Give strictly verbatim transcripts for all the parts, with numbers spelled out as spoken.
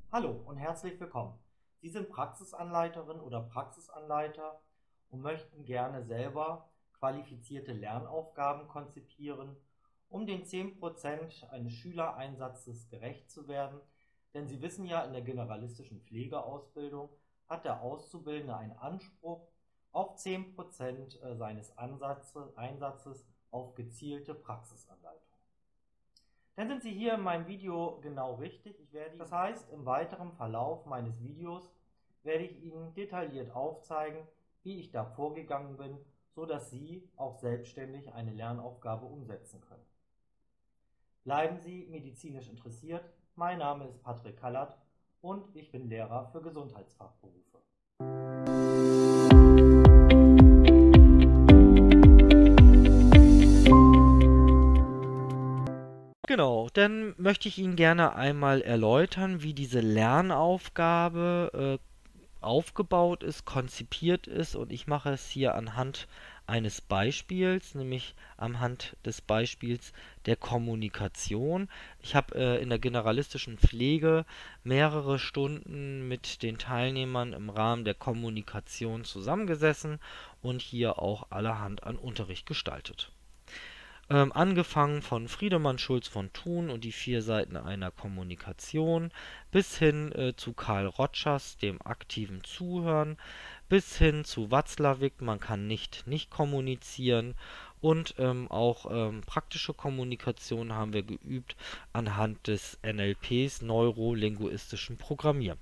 Hallo und herzlich willkommen. Sie sind Praxisanleiterin oder Praxisanleiter und möchten gerne selber qualifizierte Lernaufgaben konzipieren, um den zehn Prozent eines Schülereinsatzes gerecht zu werden. Denn Sie wissen ja, in der generalistischen Pflegeausbildung hat der Auszubildende einen Anspruch auf zehn Prozent seines Ansatzes, Einsatzes auf gezielte Praxisanleitung. Dann sind Sie hier in meinem Video genau richtig. Ich werde, das heißt, im weiteren Verlauf meines Videos werde ich Ihnen detailliert aufzeigen, wie ich da vorgegangen bin, so dass Sie auch selbstständig eine Lernaufgabe umsetzen können. Bleiben Sie medizinisch interessiert. Mein Name ist Patrick Kallert und ich bin Lehrer für Gesundheitsfachberufe. Genau, dann möchte ich Ihnen gerne einmal erläutern, wie diese Lernaufgabe äh, aufgebaut ist, konzipiert ist, und ich mache es hier anhand eines Beispiels, nämlich anhand des Beispiels der Kommunikation. Ich habe äh, in der generalistischen Pflege mehrere Stunden mit den Teilnehmern im Rahmen der Kommunikation zusammengesessen und hier auch allerhand an Unterricht gestaltet. Ähm, angefangen von Friedemann Schulz von Thun und die vier Seiten einer Kommunikation, bis hin äh, zu Carl Rogers, dem aktiven Zuhören, bis hin zu Watzlawick, man kann nicht nicht kommunizieren, und ähm, auch ähm, praktische Kommunikation haben wir geübt anhand des N L Ps, neurolinguistischen Programmieren.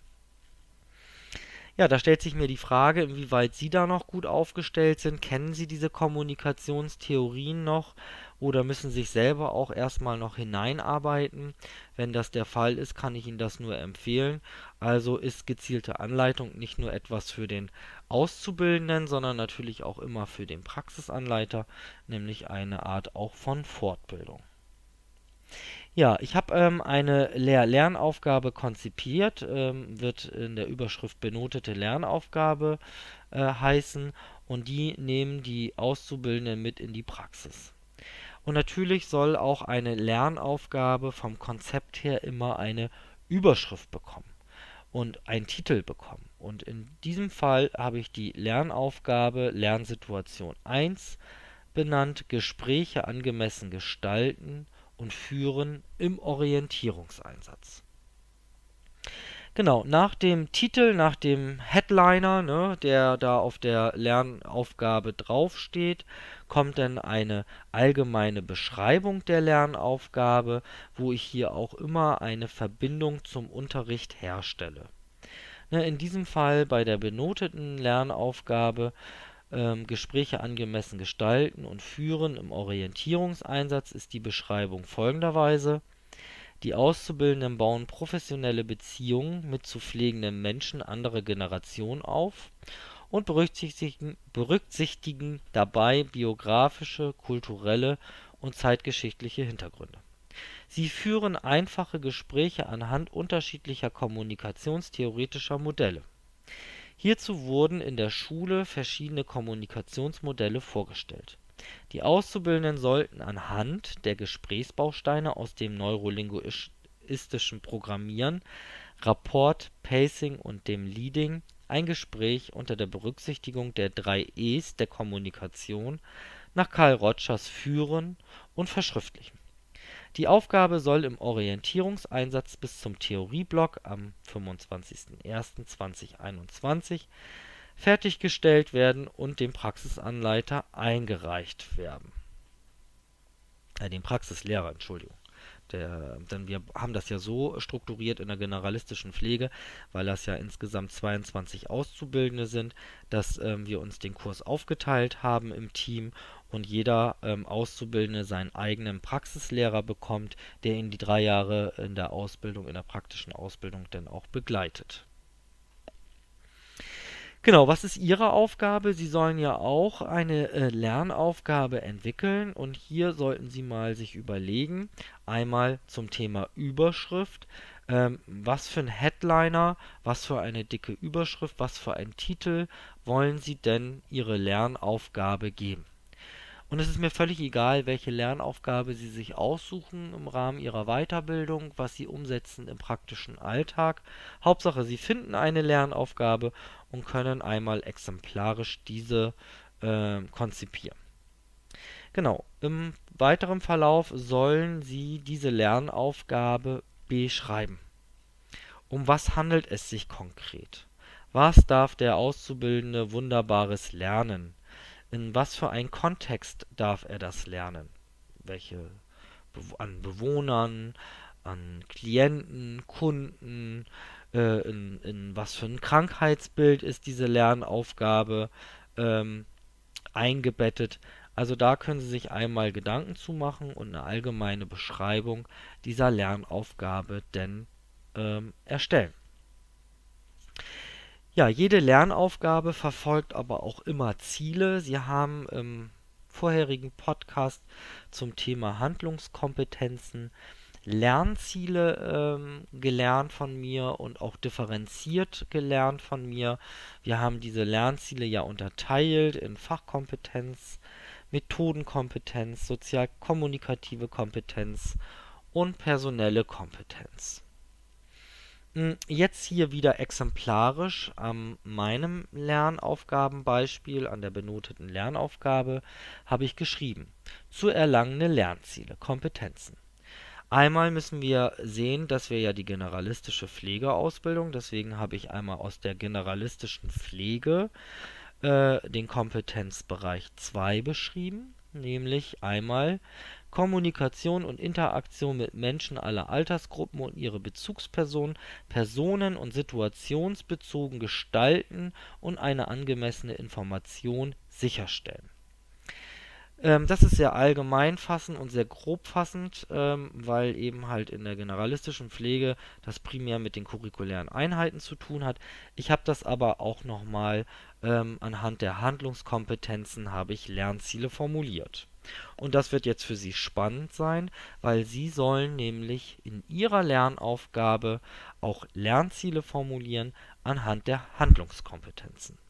Ja, da stellt sich mir die Frage, inwieweit Sie da noch gut aufgestellt sind. Kennen Sie diese Kommunikationstheorien noch oder müssen sich selber auch erstmal noch hineinarbeiten? Wenn das der Fall ist, kann ich Ihnen das nur empfehlen. Also ist gezielte Anleitung nicht nur etwas für den Auszubildenden, sondern natürlich auch immer für den Praxisanleiter, nämlich eine Art auch von Fortbildung. Ja, ich habe ähm, eine Lehr-Lernaufgabe konzipiert, ähm, wird in der Überschrift benotete Lernaufgabe äh, heißen, und die nehmen die Auszubildenden mit in die Praxis. Und natürlich soll auch eine Lernaufgabe vom Konzept her immer eine Überschrift bekommen und einen Titel bekommen. Und in diesem Fall habe ich die Lernaufgabe Lernsituation eins benannt: Gespräche angemessen gestalten und führen im Orientierungseinsatz. Genau, nach dem Titel, nach dem Headliner, ne, der da auf der Lernaufgabe draufsteht, kommt dann eine allgemeine Beschreibung der Lernaufgabe, wo ich hier auch immer eine Verbindung zum Unterricht herstelle. Ne, in diesem Fall bei der benoteten Lernaufgabe ähm, Gespräche angemessen gestalten und führen im Orientierungseinsatz ist die Beschreibung folgenderweise: Die Auszubildenden bauen professionelle Beziehungen mit zu pflegenden Menschen anderer Generation auf und berücksichtigen, berücksichtigen dabei biografische, kulturelle und zeitgeschichtliche Hintergründe. Sie führen einfache Gespräche anhand unterschiedlicher kommunikationstheoretischer Modelle. Hierzu wurden in der Schule verschiedene Kommunikationsmodelle vorgestellt. Die Auszubildenden sollten anhand der Gesprächsbausteine aus dem neurolinguistischen Programmieren, Rapport, Pacing und dem Leading ein Gespräch unter der Berücksichtigung der drei E's der Kommunikation nach Carl Rogers führen und verschriftlichen. Die Aufgabe soll im Orientierungseinsatz bis zum Theorieblock am fünfundzwanzigsten ersten zweitausendeinundzwanzig fertiggestellt werden und dem Praxisanleiter eingereicht werden. Äh, dem Praxislehrer, Entschuldigung. Der, denn wir haben das ja so strukturiert in der generalistischen Pflege, weil das ja insgesamt zweiundzwanzig Auszubildende sind, dass ähm, wir uns den Kurs aufgeteilt haben im Team und jeder ähm, Auszubildende seinen eigenen Praxislehrer bekommt, der ihn die drei Jahre in der Ausbildung, in der praktischen Ausbildung dann auch begleitet. Genau, was ist Ihre Aufgabe? Sie sollen ja auch eine äh, Lernaufgabe entwickeln, und hier sollten Sie mal sich überlegen, einmal zum Thema Überschrift, ähm, was für ein Headliner, was für eine dicke Überschrift, was für einen Titel wollen Sie denn Ihre Lernaufgabe geben? Und es ist mir völlig egal, welche Lernaufgabe Sie sich aussuchen im Rahmen Ihrer Weiterbildung, was Sie umsetzen im praktischen Alltag. Hauptsache, Sie finden eine Lernaufgabe und können einmal exemplarisch diese äh, konzipieren. Genau, im weiteren Verlauf sollen Sie diese Lernaufgabe beschreiben. Um was handelt es sich konkret? Was darf der Auszubildende Wunderbares lernen? In was für einen Kontext darf er das lernen? Welche an Bewohnern, an Klienten, Kunden, äh, in, in was für ein Krankheitsbild ist diese Lernaufgabe ähm, eingebettet? Also da können Sie sich einmal Gedanken zu machen und eine allgemeine Beschreibung dieser Lernaufgabe denn ähm, erstellen. Ja, jede Lernaufgabe verfolgt aber auch immer Ziele. Sie haben im vorherigen Podcast zum Thema Handlungskompetenzen Lernziele ähm, gelernt von mir und auch differenziert gelernt von mir. Wir haben diese Lernziele ja unterteilt in Fachkompetenz, Methodenkompetenz, sozial-kommunikative Kompetenz und personelle Kompetenz. Jetzt hier wieder exemplarisch an meinem Lernaufgabenbeispiel, an der benoteten Lernaufgabe, habe ich geschrieben: Zu erlangende Lernziele, Kompetenzen. Einmal müssen wir sehen, dass wir ja die generalistische Pflegeausbildung, deswegen habe ich einmal aus der generalistischen Pflege äh, den Kompetenzbereich zwei beschrieben, nämlich einmal Kommunikation und Interaktion mit Menschen aller Altersgruppen und ihre Bezugspersonen, personen- und situationsbezogen gestalten und eine angemessene Information sicherstellen. Ähm, das ist sehr allgemein fassend und sehr grob fassend, ähm, weil eben halt in der generalistischen Pflege das primär mit den curriculären Einheiten zu tun hat. Ich habe das aber auch nochmal ähm, anhand der Handlungskompetenzen habe ich Lernziele formuliert. Und das wird jetzt für Sie spannend sein, weil Sie sollen nämlich in Ihrer Lernaufgabe auch Lernziele formulieren anhand der Handlungskompetenzen.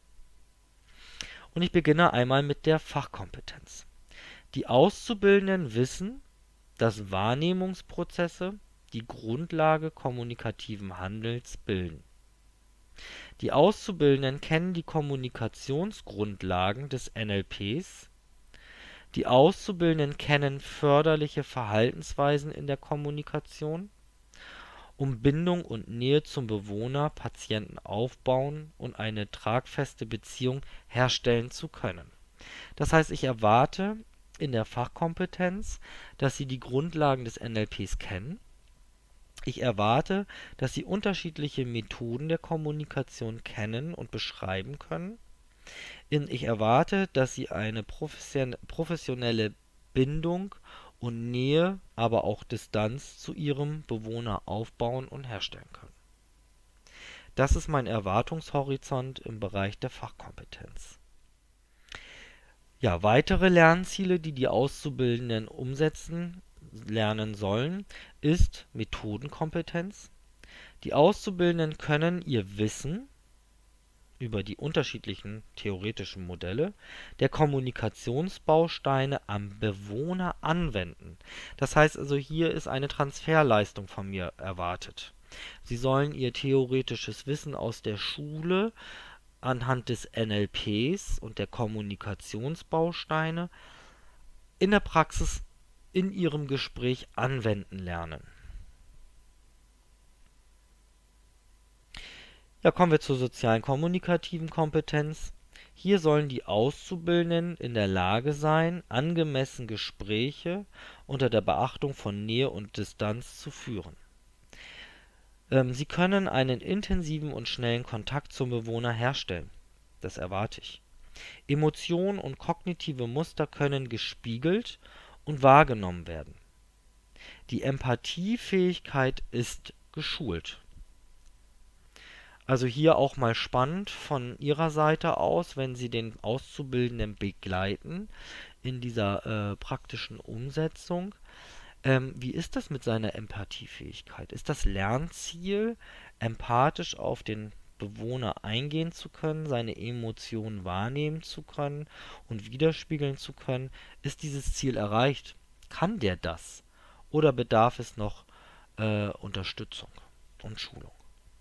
Und ich beginne einmal mit der Fachkompetenz. Die Auszubildenden wissen, dass Wahrnehmungsprozesse die Grundlage kommunikativen Handelns bilden. Die Auszubildenden kennen die Kommunikationsgrundlagen des N L Ps. Die Auszubildenden kennen förderliche Verhaltensweisen in der Kommunikation, um Bindung und Nähe zum Bewohner, Patienten aufbauen und eine tragfeste Beziehung herstellen zu können. Das heißt, ich erwarte in der Fachkompetenz, dass Sie die Grundlagen des N L Ps kennen. Ich erwarte, dass Sie unterschiedliche Methoden der Kommunikation kennen und beschreiben können. Ich erwarte, dass Sie eine professionelle Bindung und Nähe, aber auch Distanz zu Ihrem Bewohner aufbauen und herstellen können. Das ist mein Erwartungshorizont im Bereich der Fachkompetenz. Ja, weitere Lernziele, die die Auszubildenden umsetzen lernen sollen, ist Methodenkompetenz. Die Auszubildenden können ihr Wissen über die unterschiedlichen theoretischen Modelle der Kommunikationsbausteine am Bewohner anwenden. Das heißt also, hier ist eine Transferleistung von mir erwartet. Sie sollen ihr theoretisches Wissen aus der Schule anhand des N L Ps und der Kommunikationsbausteine in der Praxis in ihrem Gespräch anwenden lernen. Ja, kommen wir zur sozialen kommunikativen Kompetenz. Hier sollen die Auszubildenden in der Lage sein, angemessen Gespräche unter der Beachtung von Nähe und Distanz zu führen. Ähm, sie können einen intensiven und schnellen Kontakt zum Bewohner herstellen. Das erwarte ich. Emotionen und kognitive Muster können gespiegelt und wahrgenommen werden. Die Empathiefähigkeit ist geschult. Also hier auch mal spannend von Ihrer Seite aus, wenn Sie den Auszubildenden begleiten in dieser äh, praktischen Umsetzung. Ähm, wie ist das mit seiner Empathiefähigkeit? Ist das Lernziel, empathisch auf den Bewohner eingehen zu können, seine Emotionen wahrnehmen zu können und widerspiegeln zu können. Ist dieses Ziel erreicht? Kann der das? Oder bedarf es noch äh, Unterstützung und Schulung?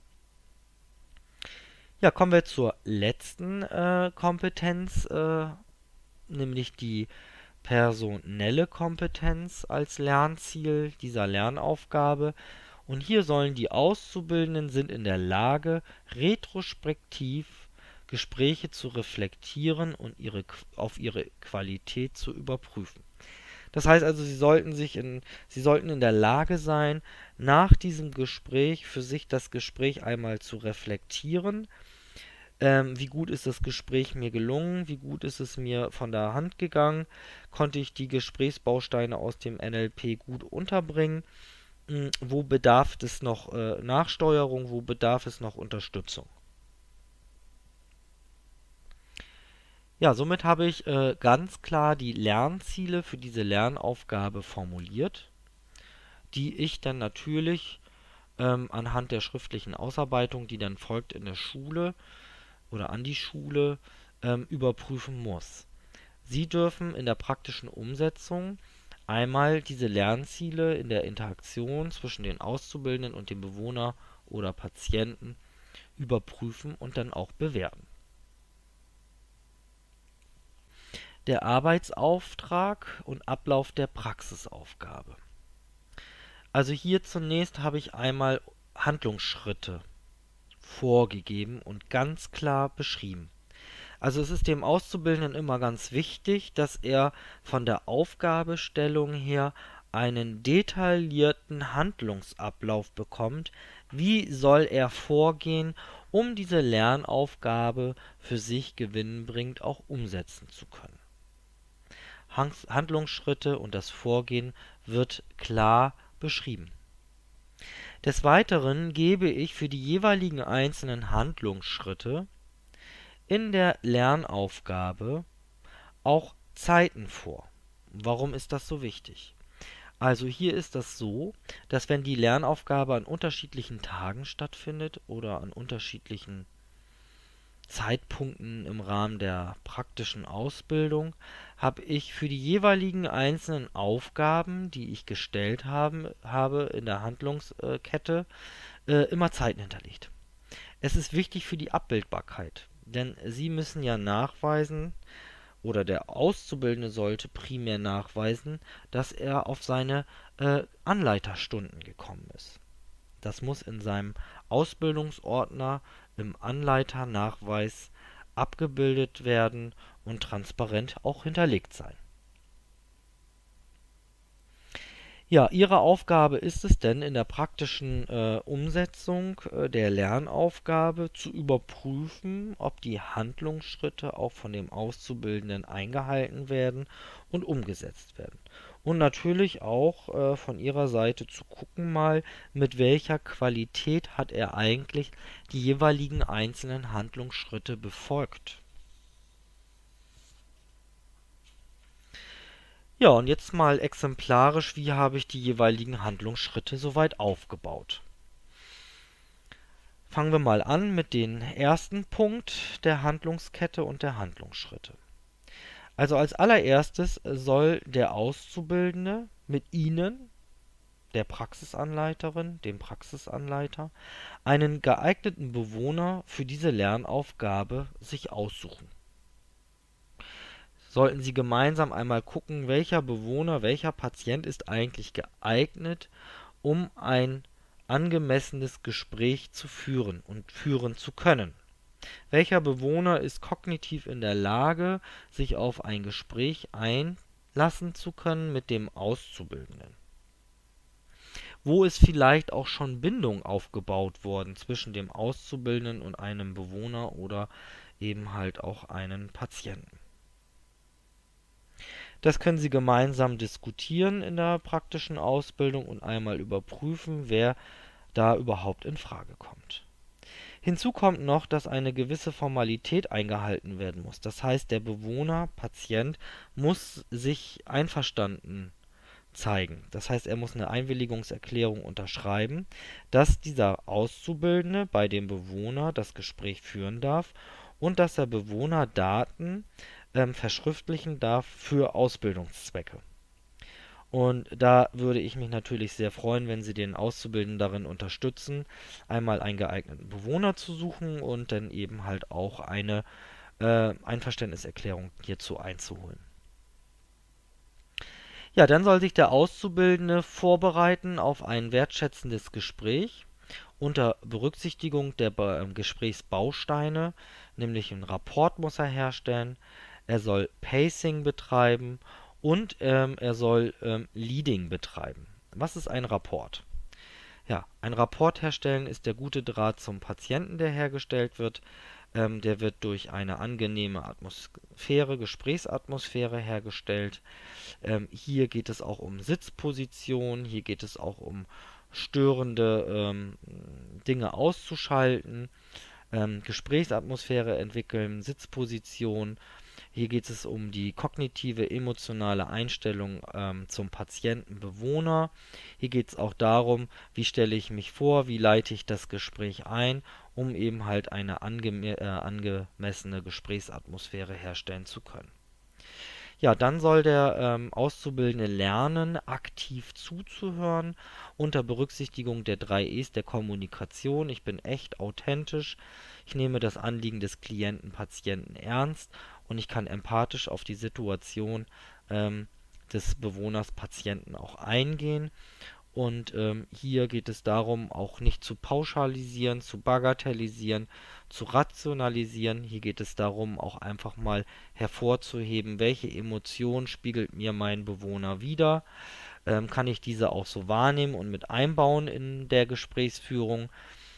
Ja, kommen wir zur letzten äh, Kompetenz, äh, nämlich die personelle Kompetenz als Lernziel dieser Lernaufgabe. Und hier sollen die Auszubildenden sind in der Lage, retrospektiv Gespräche zu reflektieren und ihre, auf ihre Qualität zu überprüfen. Das heißt also, sie sollten sich in, sie sollten in der Lage sein, nach diesem Gespräch für sich das Gespräch einmal zu reflektieren. Ähm, wie gut ist das Gespräch mir gelungen? Wie gut ist es mir von der Hand gegangen? Konnte ich die Gesprächsbausteine aus dem N L P gut unterbringen? Hm, wo bedarf es noch äh, Nachsteuerung? Wo bedarf es noch Unterstützung? Ja, somit habe ich äh, ganz klar die Lernziele für diese Lernaufgabe formuliert, die ich dann natürlich ähm, anhand der schriftlichen Ausarbeitung, die dann folgt in der Schule oder an die Schule, ähm, überprüfen muss. Sie dürfen in der praktischen Umsetzung einmal diese Lernziele in der Interaktion zwischen den Auszubildenden und dem Bewohner oder Patienten überprüfen und dann auch bewerten. Der Arbeitsauftrag und Ablauf der Praxisaufgabe. Also hier zunächst habe ich einmal Handlungsschritte vorgegeben und ganz klar beschrieben. Also es ist dem Auszubildenden immer ganz wichtig, dass er von der Aufgabestellung her einen detaillierten Handlungsablauf bekommt. Wie soll er vorgehen, um diese Lernaufgabe für sich gewinnbringend auch umsetzen zu können? Handlungsschritte und das Vorgehen wird klar beschrieben. Des Weiteren gebe ich für die jeweiligen einzelnen Handlungsschritte in der Lernaufgabe auch Zeiten vor. Warum ist das so wichtig? Also hier ist das so, dass wenn die Lernaufgabe an unterschiedlichen Tagen stattfindet oder an unterschiedlichen Zeitpunkten im Rahmen der praktischen Ausbildung, habe ich für die jeweiligen einzelnen Aufgaben, die ich gestellt haben, habe in der Handlungskette, äh, immer Zeiten hinterlegt. Es ist wichtig für die Abbildbarkeit, denn Sie müssen ja nachweisen, oder der Auszubildende sollte primär nachweisen, dass er auf seine äh, Anleiterstunden gekommen ist. Das muss in seinem Ausbildungsordner im Anleiternachweis abgebildet werden und transparent auch hinterlegt sein. Ja, Ihre Aufgabe ist es denn in der praktischen äh, Umsetzung äh, der Lernaufgabe zu überprüfen, ob die Handlungsschritte auch von dem Auszubildenden eingehalten werden und umgesetzt werden. Und natürlich auch äh, von Ihrer Seite zu gucken mal, mit welcher Qualität hat er eigentlich die jeweiligen einzelnen Handlungsschritte befolgt. Ja, und jetzt mal exemplarisch, wie habe ich die jeweiligen Handlungsschritte soweit aufgebaut. Fangen wir mal an mit dem ersten Punkt der Handlungskette und der Handlungsschritte. Also als allererstes soll der Auszubildende mit Ihnen, der Praxisanleiterin, dem Praxisanleiter, einen geeigneten Bewohner für diese Lernaufgabe sich aussuchen. Sollten Sie gemeinsam einmal gucken, welcher Bewohner, welcher Patient ist eigentlich geeignet, um ein angemessenes Gespräch zu führen und führen zu können. Welcher Bewohner ist kognitiv in der Lage, sich auf ein Gespräch einlassen zu können mit dem Auszubildenden? Wo ist vielleicht auch schon Bindung aufgebaut worden zwischen dem Auszubildenden und einem Bewohner oder eben halt auch einem Patienten? Das können Sie gemeinsam diskutieren in der praktischen Ausbildung und einmal überprüfen, wer da überhaupt in Frage kommt. Hinzu kommt noch, dass eine gewisse Formalität eingehalten werden muss. Das heißt, der Bewohner, Patient muss sich einverstanden zeigen. Das heißt, er muss eine Einwilligungserklärung unterschreiben, dass dieser Auszubildende bei dem Bewohner das Gespräch führen darf und dass der Bewohner Daten ähm, verschriftlichen darf für Ausbildungszwecke. Und da würde ich mich natürlich sehr freuen, wenn Sie den Auszubildenden darin unterstützen, einmal einen geeigneten Bewohner zu suchen und dann eben halt auch eine äh, Einverständniserklärung hierzu einzuholen. Ja, dann soll sich der Auszubildende vorbereiten auf ein wertschätzendes Gespräch unter Berücksichtigung der Be ähm, Gesprächsbausteine, nämlich einen Rapport muss er herstellen, er soll Pacing betreiben und ähm, er soll ähm, Leading betreiben. Was ist ein Rapport? Ja, ein Rapport herstellen ist der gute Draht zum Patienten, der hergestellt wird. Ähm, der wird durch eine angenehme Atmosphäre, Gesprächsatmosphäre hergestellt. Ähm, hier geht es auch um Sitzposition, hier geht es auch um störende ähm, Dinge auszuschalten, ähm, Gesprächsatmosphäre entwickeln, Sitzposition. Hier geht es um die kognitive, emotionale Einstellung ähm, zum Patienten-Bewohner. Hier geht es auch darum, wie stelle ich mich vor, wie leite ich das Gespräch ein, um eben halt eine angeme äh, angemessene Gesprächsatmosphäre herstellen zu können. Ja, dann soll der ähm, Auszubildende lernen, aktiv zuzuhören, unter Berücksichtigung der drei E's der Kommunikation. Ich bin echt authentisch, ich nehme das Anliegen des Klienten, Patienten ernst und ich kann empathisch auf die Situation ähm, des Bewohners, Patienten auch eingehen. Und ähm, hier geht es darum, auch nicht zu pauschalisieren, zu bagatellisieren, zu rationalisieren. Hier geht es darum, auch einfach mal hervorzuheben, welche Emotion spiegelt mir mein Bewohner wider. Ähm, kann ich diese auch so wahrnehmen und mit einbauen in der Gesprächsführung?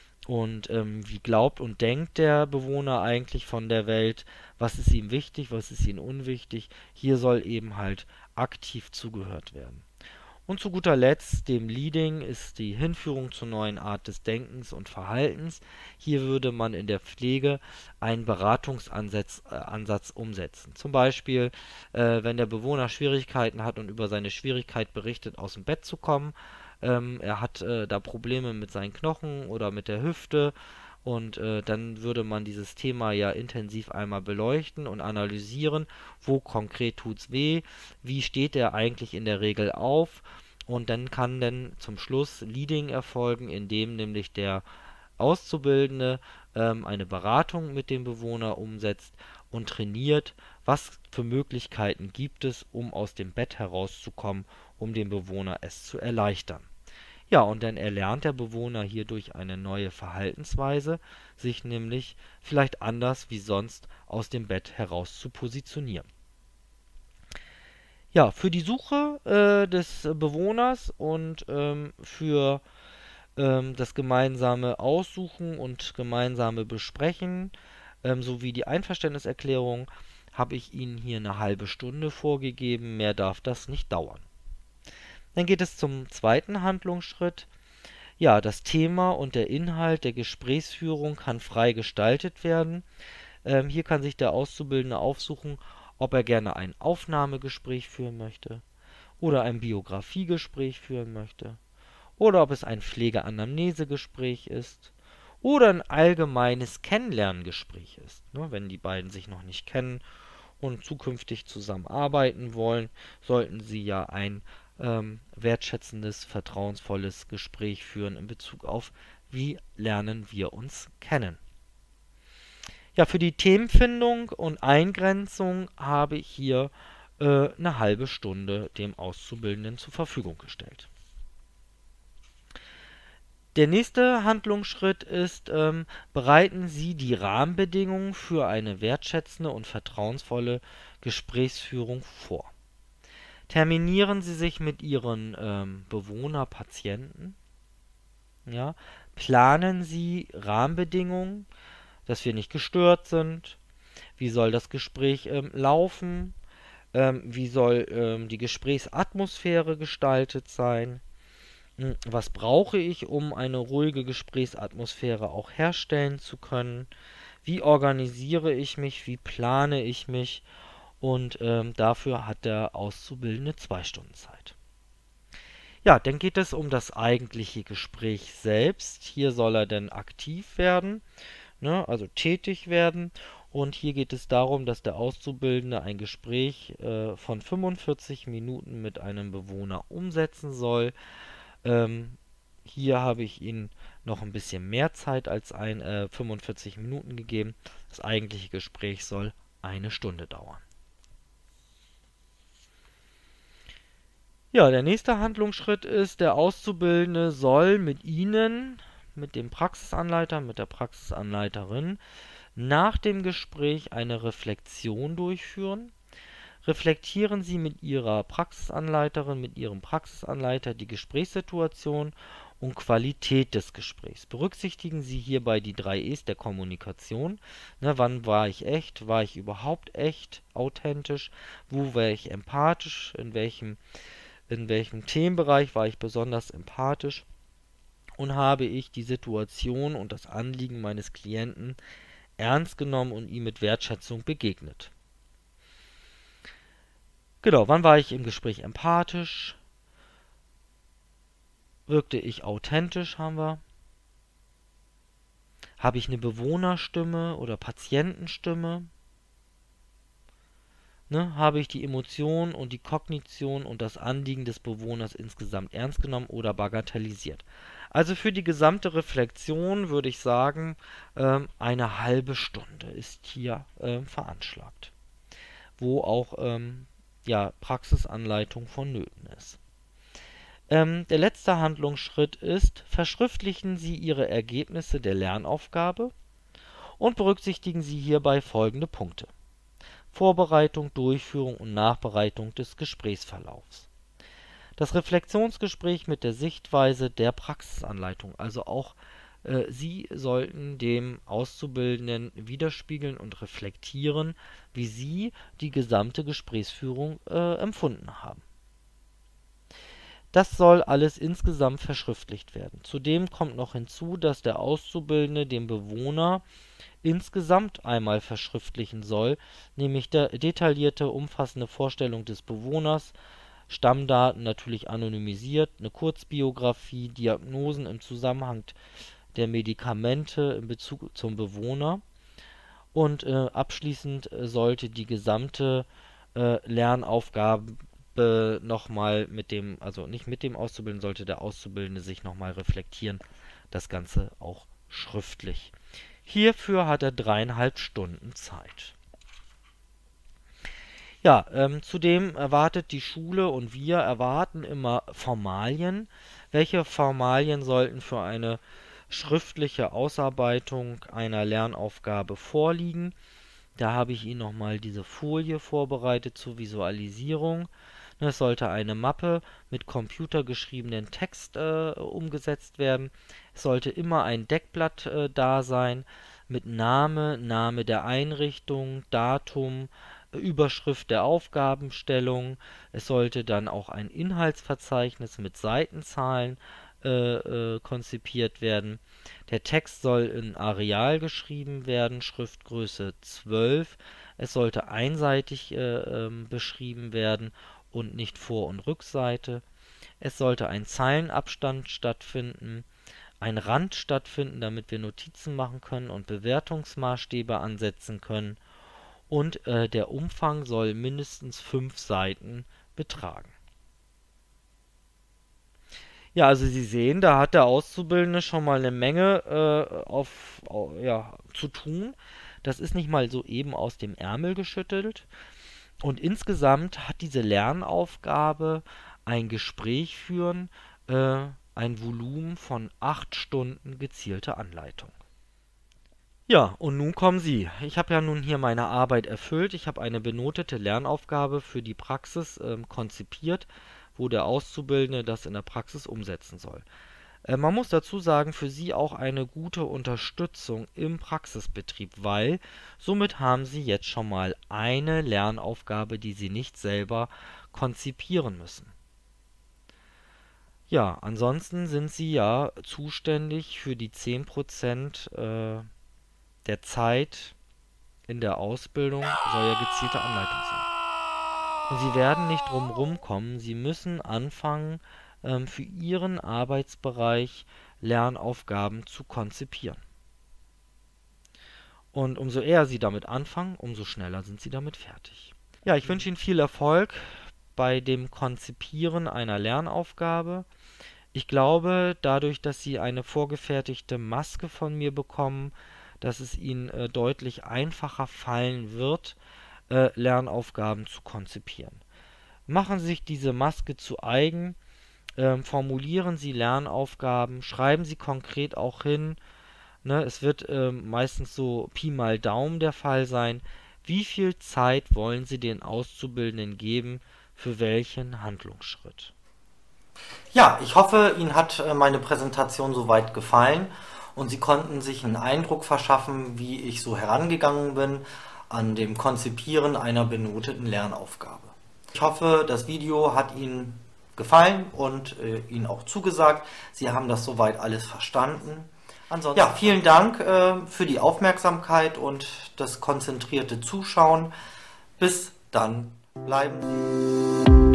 Und ähm, wie glaubt und denkt der Bewohner eigentlich von der Welt? Was ist ihm wichtig, was ist ihm unwichtig? Hier soll eben halt aktiv zugehört werden. Und zu guter Letzt, dem Leading, ist die Hinführung zur neuen Art des Denkens und Verhaltens. Hier würde man in der Pflege einen Beratungsansatz äh, Ansatz umsetzen. Zum Beispiel, äh, wenn der Bewohner Schwierigkeiten hat und über seine Schwierigkeit berichtet, aus dem Bett zu kommen. Ähm, er hat äh, da Probleme mit seinen Knochen oder mit der Hüfte. Und äh, dann würde man dieses Thema ja intensiv einmal beleuchten und analysieren, wo konkret tut's weh, wie steht er eigentlich in der Regel auf. Und dann kann dann zum Schluss Leading erfolgen, indem nämlich der Auszubildende ähm, eine Beratung mit dem Bewohner umsetzt und trainiert, was für Möglichkeiten gibt es, um aus dem Bett herauszukommen, um dem Bewohner es zu erleichtern. Ja, und dann erlernt der Bewohner hierdurch eine neue Verhaltensweise, sich nämlich vielleicht anders wie sonst aus dem Bett heraus zu positionieren. Ja, für die Suche äh, des Bewohners und ähm, für ähm, das gemeinsame Aussuchen und gemeinsame Besprechen ähm, sowie die Einverständniserklärung habe ich Ihnen hier eine halbe Stunde vorgegeben. Mehr darf das nicht dauern. Dann geht es zum zweiten Handlungsschritt. Ja, das Thema und der Inhalt der Gesprächsführung kann frei gestaltet werden. Ähm, hier kann sich der Auszubildende aufsuchen, ob er gerne ein Aufnahmegespräch führen möchte oder ein Biografiegespräch führen möchte oder ob es ein Pflegeanamnesegespräch ist oder ein allgemeines Kennenlerngespräch ist. Ne, wenn die beiden sich noch nicht kennen und zukünftig zusammenarbeiten wollen, sollten sie ja ein ähm, wertschätzendes, vertrauensvolles Gespräch führen in Bezug auf, wie lernen wir uns kennen. Ja, für die Themenfindung und Eingrenzung habe ich hier äh, eine halbe Stunde dem Auszubildenden zur Verfügung gestellt. Der nächste Handlungsschritt ist, ähm, bereiten Sie die Rahmenbedingungen für eine wertschätzende und vertrauensvolle Gesprächsführung vor. Terminieren Sie sich mit Ihren ähm, Bewohner, Patienten. Ja, planen Sie Rahmenbedingungen, dass wir nicht gestört sind. Wie soll das Gespräch ähm, laufen? Ähm, wie soll ähm, die Gesprächsatmosphäre gestaltet sein? Hm, Was brauche ich, um eine ruhige Gesprächsatmosphäre auch herstellen zu können? Wie organisiere ich mich? Wie plane ich mich? Und ähm, dafür hat der Auszubildende zwei Stunden Zeit. Ja, dann geht es um das eigentliche Gespräch selbst. Hier soll er dann aktiv werden, ne, also tätig werden. Und hier geht es darum, dass der Auszubildende ein Gespräch äh, von fünfundvierzig Minuten mit einem Bewohner umsetzen soll. Ähm, hier habe ich Ihnen noch ein bisschen mehr Zeit als ein, äh, fünfundvierzig Minuten gegeben. Das eigentliche Gespräch soll eine Stunde dauern. Ja, der nächste Handlungsschritt ist, der Auszubildende soll mit Ihnen, mit dem Praxisanleiter, mit der Praxisanleiterin nach dem Gespräch eine Reflexion durchführen. Reflektieren Sie mit Ihrer Praxisanleiterin, mit Ihrem Praxisanleiter die Gesprächssituation und Qualität des Gesprächs. Berücksichtigen Sie hierbei die drei E's der Kommunikation. Ne, wann war ich echt? War ich überhaupt echt, authentisch? Wo war ich empathisch? In welchem, in welchem Themenbereich war ich besonders empathisch? Und habe ich die Situation und das Anliegen meines Klienten ernst genommen und ihm mit Wertschätzung begegnet? Genau, wann war ich im Gespräch empathisch? Wirkte ich authentisch, haben wir. Habe ich eine Bewohnerstimme oder Patientenstimme? Ne, habe ich die Emotion und die Kognition und das Anliegen des Bewohners insgesamt ernst genommen oder bagatellisiert? Also für die gesamte Reflexion würde ich sagen, ähm, eine halbe Stunde ist hier ähm, veranschlagt, wo auch ähm, ja, Praxisanleitung vonnöten ist. Ähm, der letzte Handlungsschritt ist, verschriftlichen Sie Ihre Ergebnisse der Lernaufgabe und berücksichtigen Sie hierbei folgende Punkte: Vorbereitung, Durchführung und Nachbereitung des Gesprächsverlaufs. Das Reflexionsgespräch mit der Sichtweise der Praxisanleitung, also auch äh, Sie sollten dem Auszubildenden widerspiegeln und reflektieren, wie Sie die gesamte Gesprächsführung äh, empfunden haben. Das soll alles insgesamt verschriftlicht werden. Zudem kommt noch hinzu, dass der Auszubildende dem Bewohner insgesamt einmal verschriftlichen soll, nämlich der detaillierte, umfassende Vorstellung des Bewohners, Stammdaten natürlich anonymisiert, eine Kurzbiografie, Diagnosen im Zusammenhang der Medikamente in Bezug zum Bewohner und äh, abschließend äh, sollte die gesamte äh, Lernaufgabe nochmal mit dem, also nicht mit dem Auszubildenden, sollte der Auszubildende sich nochmal reflektieren, das Ganze auch schriftlich. Hierfür hat er dreieinhalb Stunden Zeit. Ja, ähm, zudem erwartet die Schule und wir erwarten immer Formalien. Welche Formalien sollten für eine schriftliche Ausarbeitung einer Lernaufgabe vorliegen? Da habe ich Ihnen nochmal diese Folie vorbereitet zur Visualisierung. Es sollte eine Mappe mit computergeschriebenen Text äh, umgesetzt werden. Es sollte immer ein Deckblatt äh, da sein mit Name, Name der Einrichtung, Datum, äh, Überschrift der Aufgabenstellung. Es sollte dann auch ein Inhaltsverzeichnis mit Seitenzahlen äh, äh, konzipiert werden. Der Text soll in Arial geschrieben werden, Schriftgröße zwölf. Es sollte einseitig äh, ähm, beschrieben werden und nicht Vor- und Rückseite. Es sollte ein Zeilenabstand stattfinden, ein Rand stattfinden, damit wir Notizen machen können und Bewertungsmaßstäbe ansetzen können. Und äh, der Umfang soll mindestens fünf Seiten betragen. Ja, also Sie sehen, da hat der Auszubildende schon mal eine Menge äh, auf, au- ja, zu tun. Das ist nicht mal so eben aus dem Ärmel geschüttelt. Und insgesamt hat diese Lernaufgabe ein Gespräch führen, äh, ein Volumen von acht Stunden gezielte Anleitung. Ja, und nun kommen Sie. Ich habe ja nun hier meine Arbeit erfüllt. Ich habe eine benotete Lernaufgabe für die Praxis ähm, konzipiert, wo der Auszubildende das in der Praxis umsetzen soll. Äh, man muss dazu sagen, für Sie auch eine gute Unterstützung im Praxisbetrieb, weil somit haben Sie jetzt schon mal eine Lernaufgabe, die Sie nicht selber konzipieren müssen. Ja, ansonsten sind Sie ja zuständig für die zehn Prozent äh, der Zeit in der Ausbildung, soll ja gezielte Anleitung sein. Und Sie werden nicht drum rumkommen, Sie müssen anfangen, ähm, für Ihren Arbeitsbereich Lernaufgaben zu konzipieren. Und umso eher Sie damit anfangen, umso schneller sind Sie damit fertig. Ja, ich wünsche Ihnen viel Erfolg bei dem Konzipieren einer Lernaufgabe. Ich glaube, dadurch, dass Sie eine vorgefertigte Maske von mir bekommen, dass es Ihnen äh, deutlich einfacher fallen wird, äh, Lernaufgaben zu konzipieren. Machen Sie sich diese Maske zu eigen, ähm, formulieren Sie Lernaufgaben, schreiben Sie konkret auch hin, ne, es wird ähm, meistens so Pi mal Daumen der Fall sein, wie viel Zeit wollen Sie den Auszubildenden geben, für welchen Handlungsschritt. Ja, ich hoffe, Ihnen hat äh, meine Präsentation soweit gefallen und Sie konnten sich einen Eindruck verschaffen, wie ich so herangegangen bin an dem Konzipieren einer benoteten Lernaufgabe. Ich hoffe, das Video hat Ihnen gefallen und äh, Ihnen auch zugesagt. Sie haben das soweit alles verstanden. Ansonsten ja, vielen Dank äh, für die Aufmerksamkeit und das konzentrierte Zuschauen. Bis dann, bleiben Sie.